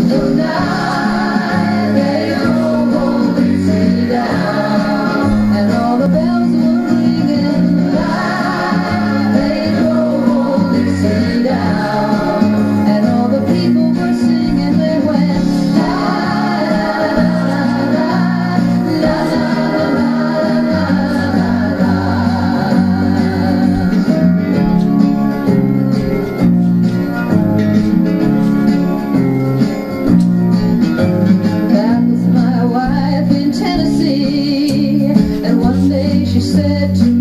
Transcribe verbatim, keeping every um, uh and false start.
The night they drove old Dixie down, and all the bells were ringing. The night they drove old Dixie down, and all the people were singing. They went la la la la la la la la That was my wife in Tennessee, and one day she said to me,